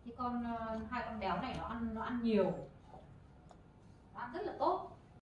Thì hai con béo này nó ăn nhiều, nó ăn rất là tốt.